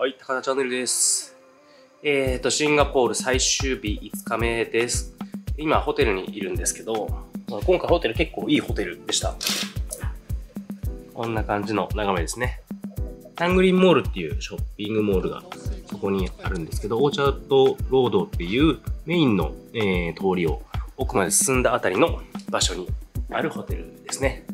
はい、高田チャンネルです。シンガポール最終日5日目です。今、ホテルにいるんですけど、今回ホテル結構いいホテルでした。こんな感じの眺めですね。タングリンモールっていうショッピングモールがそこにあるんですけど、オーチャードロードっていうメインの、通りを奥まで進んだあたりの場所にあるホテルですね。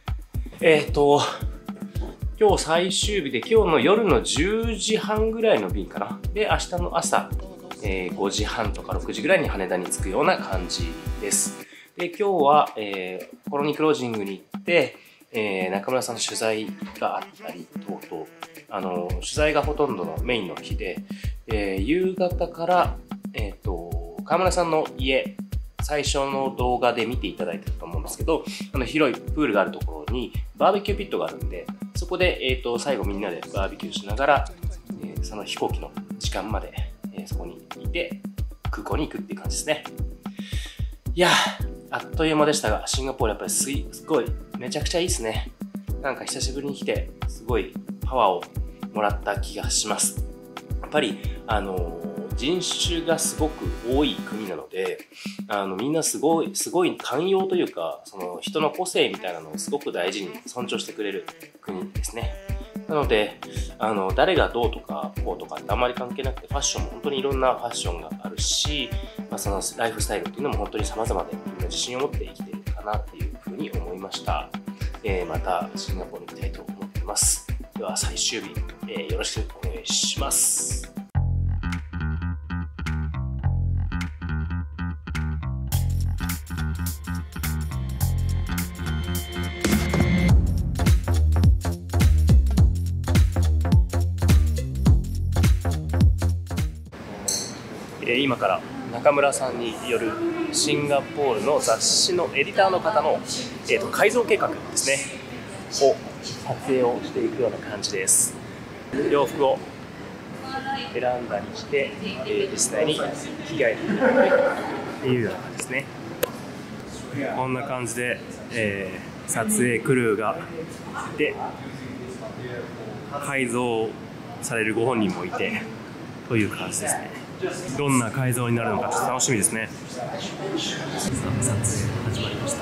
今日最終日で、今日の夜の10時半ぐらいの便かな。で、明日の朝、5時半とか6時ぐらいに羽田に着くような感じです。で、今日は、コロニークロージングに行って、中村さんの取材があったり、取材がほとんどのメインの日で、夕方から、川村さんの家、最初の動画で見ていただいてると思うんですけど、広いプールがあるところにバーベキューピットがあるんで、そこで、最後みんなでバーベキューしながら、その飛行機の時間まで、そこにいて、空港に行くっていう感じですね。いやー、あっという間でしたが、シンガポールやっぱりすごい、めちゃくちゃいいですね。なんか久しぶりに来て、すごいパワーをもらった気がします。やっぱり、人種がすごく多い国なので、みんなすごい寛容というか、その人の個性みたいなのをすごく大事に尊重してくれる国ですね。なので、誰がどうとかこうとかってあんまり関係なくて、ファッションも本当にいろんなファッションがあるし、そのライフスタイルっていうのも本当に様々で、みんな自信を持って生きているかなっていうふうに思いました。またシンガポールに行きたいと思っています。では最終日、よろしくお願いします。今から中村さんによるシンガポールの雑誌のエディターの方の、改造計画ですねを撮影をしていくような感じです。洋服を選んだりして、実際に着替えていくっていうような感じですね。こんな感じで、撮影クルーがいて、改造されるご本人もいてという感じですね。どんな改造になるのかちょっと楽しみですね。さあ、撮影始まりました。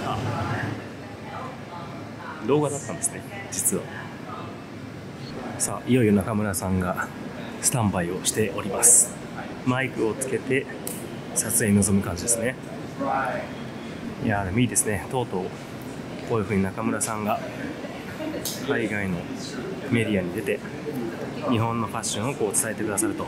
動画だったんですね、実は。さあ、いよいよ中村さんがスタンバイをしております。マイクをつけて撮影に臨む感じですね。いやー、でもいいですね。とうとうこういう風に中村さんが海外のメディアに出て日本のファッションをこう伝えてくださると。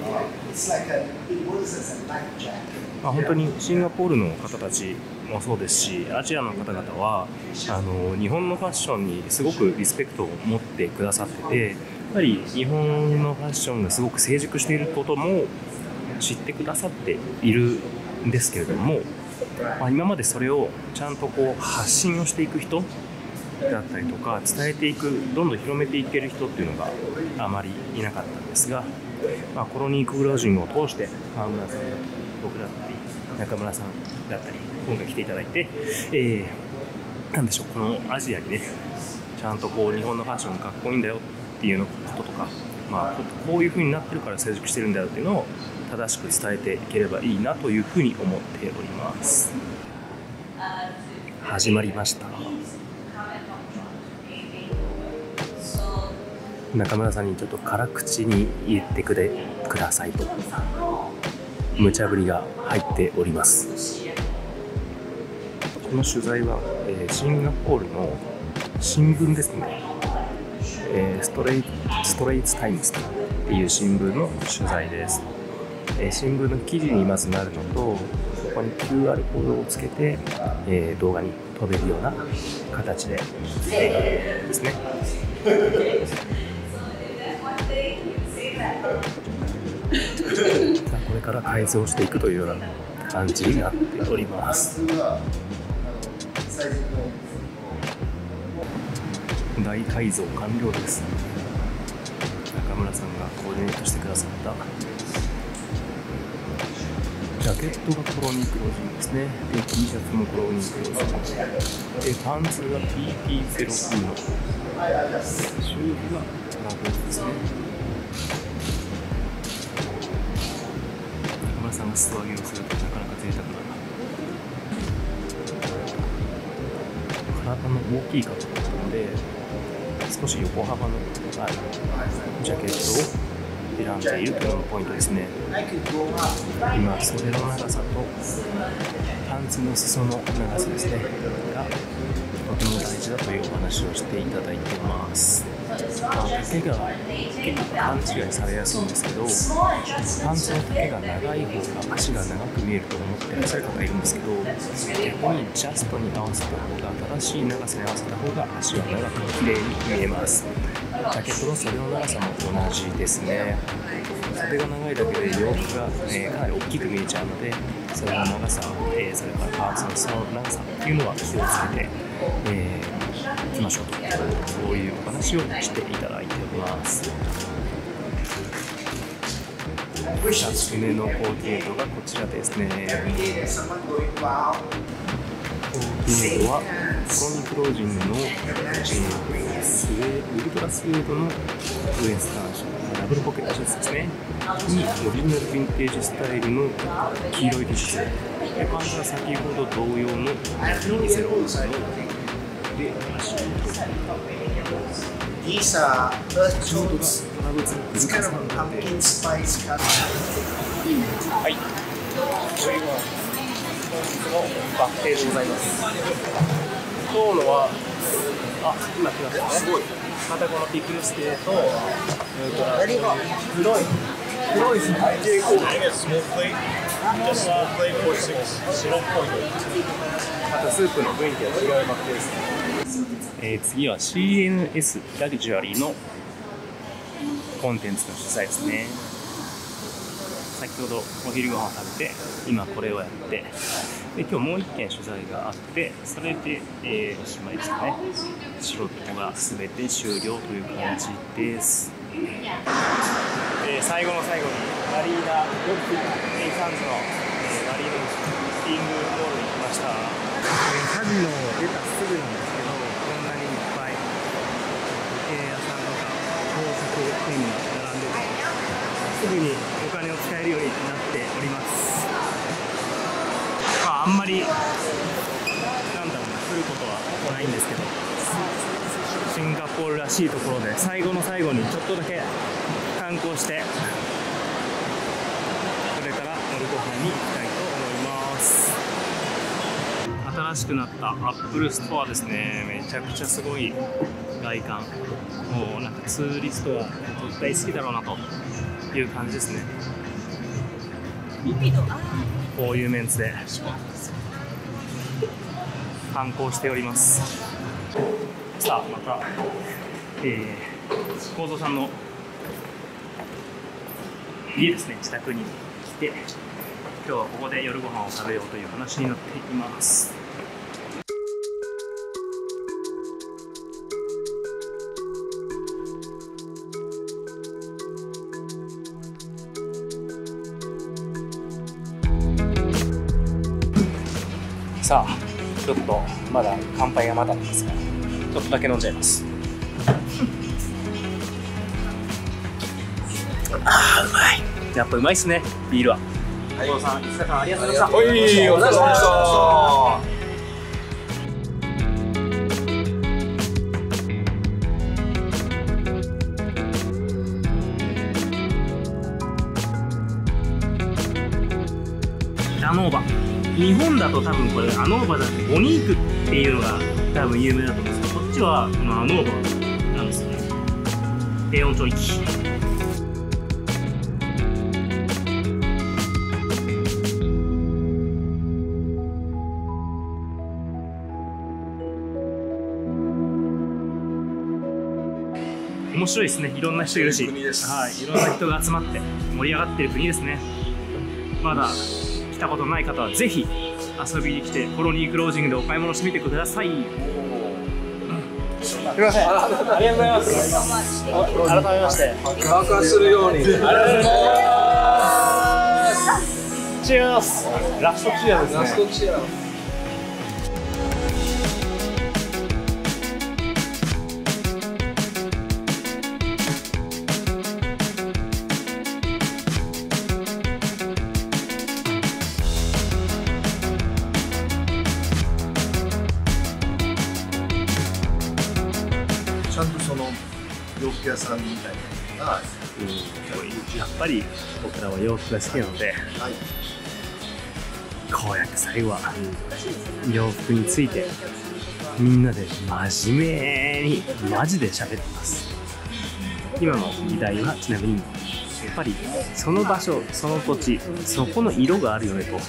本当にシンガポールの方たちもそうですし、アジアの方々は日本のファッションにすごくリスペクトを持ってくださってて、やっぱり日本のファッションがすごく成熟していることも知ってくださっているんですけれども、今までそれをちゃんとこう発信をしていく人だったりとか、伝えていく、どんどん広めていける人っていうのがあまりいなかったんですが、コロニークロージングを通して川村さんだったり僕だったり中村さんだったり今回来ていただいて、なんでしょう、このアジアにね、ちゃんとこう日本のファッションかっこいいんだよっていうこととか、こういう風になってるから成熟してるんだよっていうのを正しく伝えていければいいなという風に思っております。始まりました。中村さんにちょっと辛口に言ってくださいと無茶ぶりが入っております。この取材は、シンガポールの新聞ですね、ストレイツタイムズっていう新聞の取材です。新聞の記事にまずなるのと、そこに QR コードをつけて、動画に飛べるような形で、ですね。これから改造していくというような感じになっております。大改造完了です。中村さんがコーディネートしてくださったジャケットがコロニークロージングですね。で、T シャツもコロニークロージングで、パンツが PP02 のシューズがラボですね。 スト上げをするとなかなか贅沢だな。体の大きい方なので少し横幅のあるジャケットを選んでいるというのがポイントですね。今袖の長さとパンツの裾の長さですねがとても大事だというお話をしていただいてます。丈が結構勘違いされやすいんですけど、パンツの丈が長い方が足が長く見えると思ってらっしゃる方がいるんですけど、逆にジャストに合わせた方が、正しい長さに合わせた方が足は長く綺麗に見えます。ジャケットの袖の長さも同じですね。袖が長いだけで洋服が、かなり大きく見えちゃうので、袖の長さ、それからパンツの裾の長さっていうのは気をつけて、いきましょうと、そういうお話をしていただいております。胸のコーディネートがこちらですね。コーディネートはコロニクロージングの、ウルトラスウェードのウエスタンシャツ、ダブルポケットシャツですねにオリジナルヴィンテージスタイルの黄色い T シャツで、パンツは先ほど同様の220ので、足元 These are earth tones. It's kind of a pumpkin spice color. はい、これは本日のバッテリーでございます。今日のは、今来ましたね。すごい。またこのピクルステーと、黒いですね。白っぽい。またスープの雰囲気が違うバッテリーですね。次は CNS ラグジュアリーのコンテンツの取材ですね。先ほどお昼ご飯を食べて、今これをやって、で今日もう1件取材があって、それで、おしまいですかね。仕事が全て終了という感じです。最後の最後にマリーナ・ロック・メイサンズの、マリーナ・スティングボールに来ました。カジノを出たすぐなんですけど、こんなにいっぱい時計屋さんとか宝飾店が並んでて、すぐにお金を使えるようになっております。あんまりなんだろうな、来ることはないんですけど、シンガポールらしいところで最後の最後にちょっとだけ観光して、これから夜ご飯に行きたいと思います。新しくなったアップルストアですね。めちゃくちゃすごい外観。もうなんかツーリストは絶対好きだろうなという感じですね。こういうメンツで観光しております。さあまた、幸三さんの家ですね、自宅に来て、今日はここで夜ご飯を食べようという話になっています。さあ、ちょっとまだ乾杯がまだなんですが、ちょっとだけ飲んじゃいます。あー、うまい。やっぱうまいっすね、ビールは。幸三さん、5日間ありがとうございました。 お疲れ様でした。 ラノーバ、日本だと多分これアノーバだってボニークっていうのが多分有名だと思うんですけど、こっちはこのアノーバなんですよね。低温調理器。面白いですね。いろんな人いるし、はい、いろんな人が集まって盛り上がってる国ですね。まだ来たことない方はぜひ遊びに来てコロニークロージングでお買い物してみてください。すみません、ありがとうございます。改めまして乾かするように。ありがとうございます。 チアース。ラストチアーですね。 ラストチアー。 服屋さんみたいなのが、 やっぱり僕らは洋服が好きなので、 はい、 こうやって最後は洋服についてみんなで真面目にマジで喋ってます。今の議題はちなみにやっぱりその場所、その土地、そこの色があるよねと。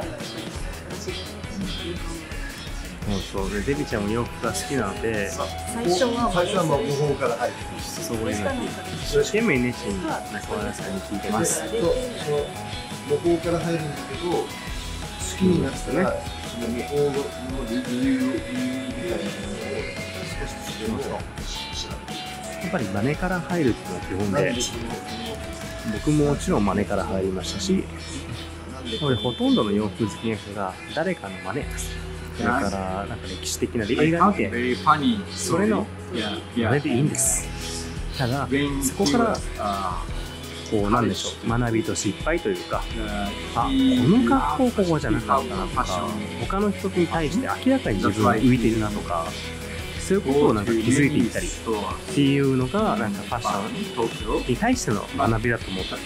そうで、デビちゃんも洋服が好きなので、 最初は模倣から入ってます。 そういうのに一生懸命熱心に中村さんに聞いてます。 その模倣から入るんだけど、好きになったら、その模倣の理由みたいなものを少しでも調べて。 やっぱり真似から入るっていうのが基本で、僕ももちろん真似から入りましたし、ほとんどの洋服好きな人が誰かの真似、それからなんか歴史的な映画見て、それの真似でいいんです。ただそこからこうなんでしょう、学びと失敗というか、あ、この格好ここじゃなかったなとか、他の人に対して明らかに自分が浮いてるなとか、そういうことをなんか気づいていったりっていうのがなんかファッションに対しての学びだと思っていて、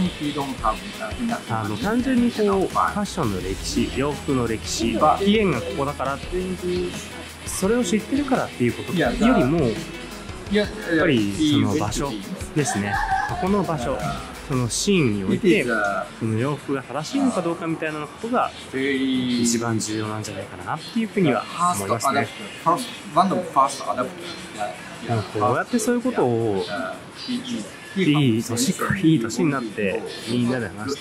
単純にこうファッションの歴史、洋服の歴史、起源がここだからっていう、それを知ってるからっていうことよりも、やっぱりその場所ですね。この場所、そのシーンにおいてその洋服が正しいのかどうかみたいなことが一番重要なんじゃないかなっていうふうには思いますね。こうやってそういうことをいい年になってみんなで話して、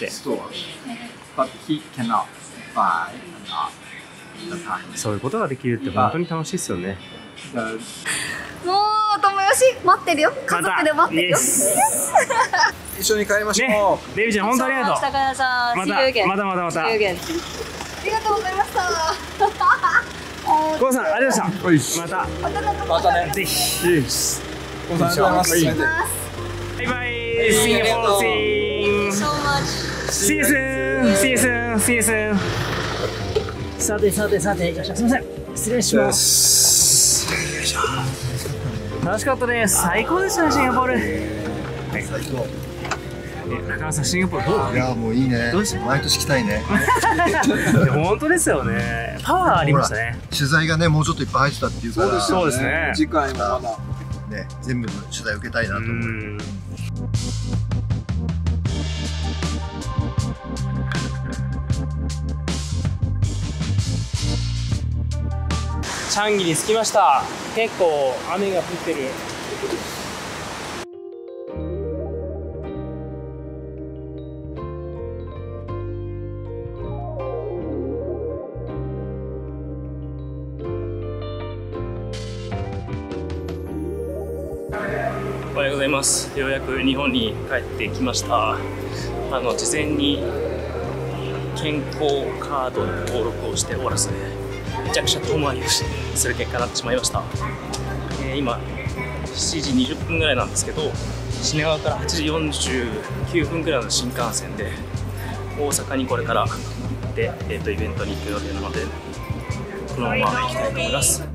そういうことができるって本当に楽しいですよね。 もう友吉待ってるよ。家族で待ってるよ。 一緒に帰りましょう。 デビちゃん本当ありがとう。 北川さん、 また。 ありがとうございました。 コウさんありがとうございました。 またね。 ぜひ。 コウさんありがとうございます。 バイバイ。See you soon. See you soon. See you soon. See you soon. さて、すみません。失礼します。楽しかったです。最高でしたね、シンガポール。 最高。 中村さん、シンガポールどう？ いや、もういいね。毎年来たいね。 本当ですよね。パワーありましたね。 取材がね、もうちょっといっぱい入ってたっていうから。 そうですね。 次回もまだね、全部の取材を受けたいなと思う。 チャンギに着きました。結構雨が降ってる。おはようございます。ようやく日本に帰ってきました。事前に健康カードの登録をしておらず、めちゃくちゃ遠回りをする結果になってしまいました。今7時20分ぐらいなんですけど、品川から8時49分ぐらいの新幹線で大阪にこれから行って、イベントに行く予定なので、このまま行きたいと思います。